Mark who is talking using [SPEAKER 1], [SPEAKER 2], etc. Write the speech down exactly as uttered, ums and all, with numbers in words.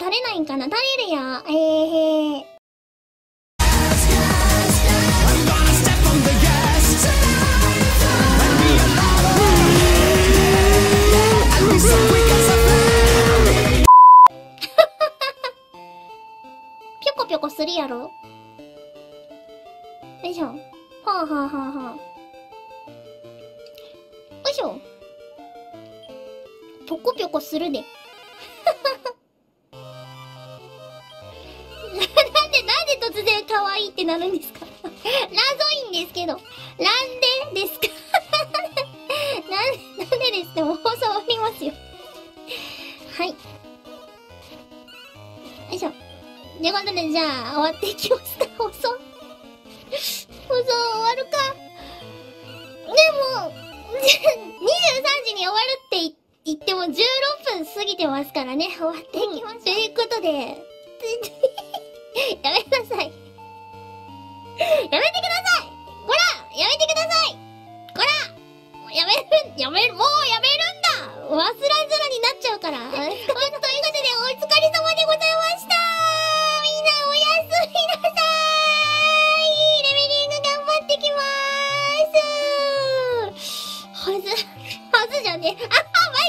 [SPEAKER 1] 垂れないんかな？垂れるや。えーへー。ぴょこぴょこするやろ？よいしょ。はあはあはあはあ。よいしょ。ぴょこぴょこするで。なんで、なんで突然可愛いってなるんですか？謎いんですけど。なんでですか？なん、なんでですってもう放送終わりますよ。はい。よいしょ。ということで、じゃあ、終わっていきますか、放送。放送終わるか。でも、にじゅうさんじに終わるって言ってもじゅうろっぷん過ぎてますからね。終わっていきます。うん、ということで、やめなさい。やめてください。こらやめてください。こらやめる、やめる、もうやめるんだ。忘らずらになっちゃうから。ということで、お疲れ様でございました。みんなおやすみなさい。レベリング頑張ってきまーす。はず、はずじゃねえ。あ、ま